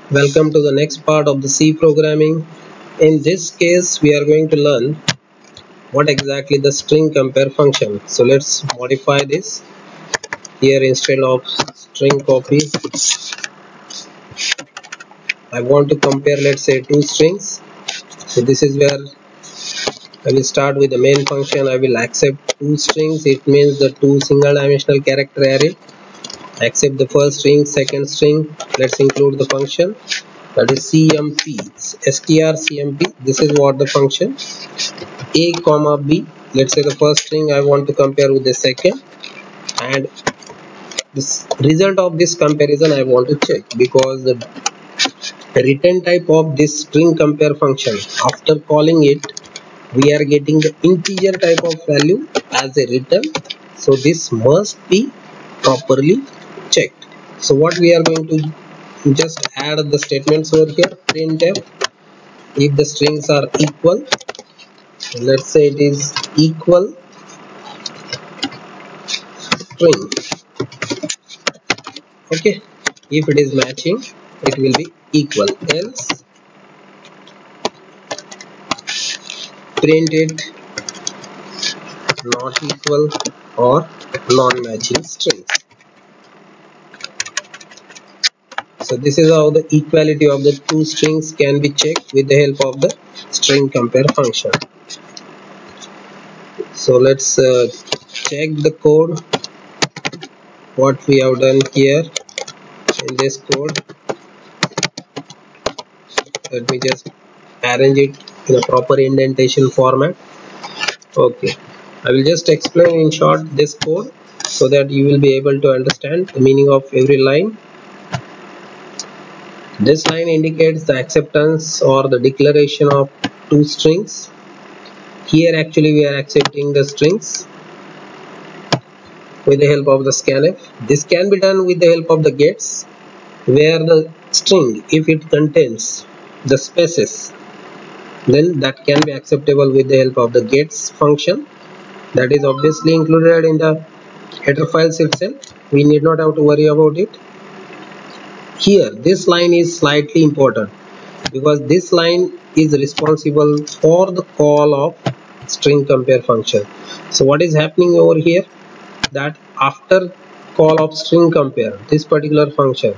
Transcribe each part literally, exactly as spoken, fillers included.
Welcome to the next part of the C programming. In this case, we are going to learn what exactly the string compare function. So let's modify this. Here instead of string copy, I want to compare, let's say, two strings. So this is where I will start with the main function. I will accept two strings. It means the two single dimensional character array. Accept the first string, second string. Let's include the function, that is cmp, strcmp. This is what the function. A comma b, let's say the first string I want to compare with the second, and this result of this comparison I want to check, because the return type of this string compare function, after calling it, we are getting the integer type of value as a return. So this must be properly checked. So what we are going to just add the statements over here. Printf, if the strings are equal, let's say it is equal string. Okay, if it is matching, it will be equal, else print it not equal or non-matching strings. So this is how the equality of the two strings can be checked with the help of the string compare function. So let's uh, check the code, what we have done here in this code. Let me just arrange it in a proper indentation format. Okay, I will just explain in short this code so that you will be able to understand the meaning of every line. This line indicates the acceptance or the declaration of two strings. Here actually we are accepting the strings with the help of the scanf. This can be done with the help of the gets, where the string, if it contains the spaces, then that can be acceptable with the help of the gets function. That is obviously included in the header files itself. We need not have to worry about it. Here this line is slightly important, because this line is responsible for the call of string compare function. So what is happening over here, that after call of string compare, this particular function,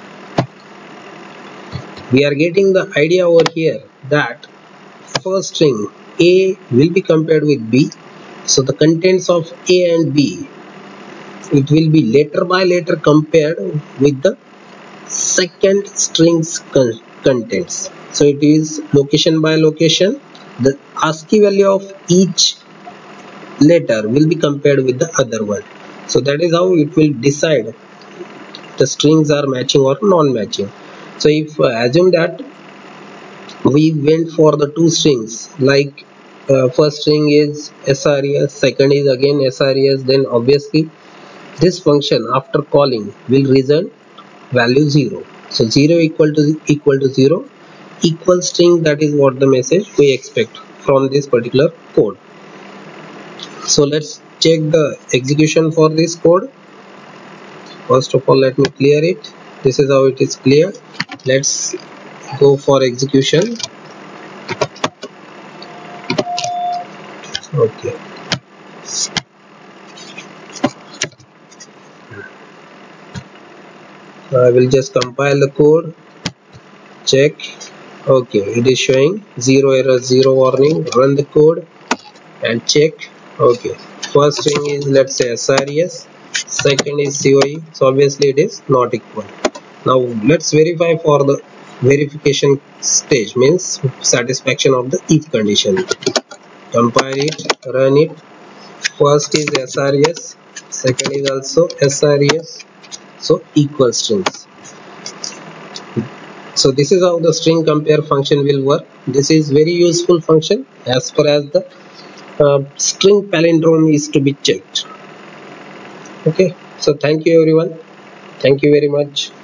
we are getting the idea over here that first string A will be compared with B. So the contents of A and B, it will be letter by letter compared with the second string's con contents. So it is location by location. The ASCII value of each letter will be compared with the other one. So that is how it will decide the strings are matching or non-matching. So if uh, assume that we went for the two strings, like uh, first string is S R E S, second is again S R E S, then obviously this function after calling will return value zero. So zero equal to equal to zero, equal string, that is what the message we expect from this particular code. So let's check the execution for this code. First of all, let me clear it. This is how it is cleared. Let's go for execution. Okay. I will just compile the code, check. Okay, it is showing zero error, zero warning. Run the code and check. Okay, first string is, let's say, S R E S, second is C O E, so obviously it is not equal. Now let's verify for the verification stage, means satisfaction of the if condition. Compile it, run it. First is S R E S, second is also S R E S, so equal strings. So this is how the string compare function will work. This is very useful function as far as the uh, string palindrome is to be checked. Okay, so thank you everyone. Thank you very much.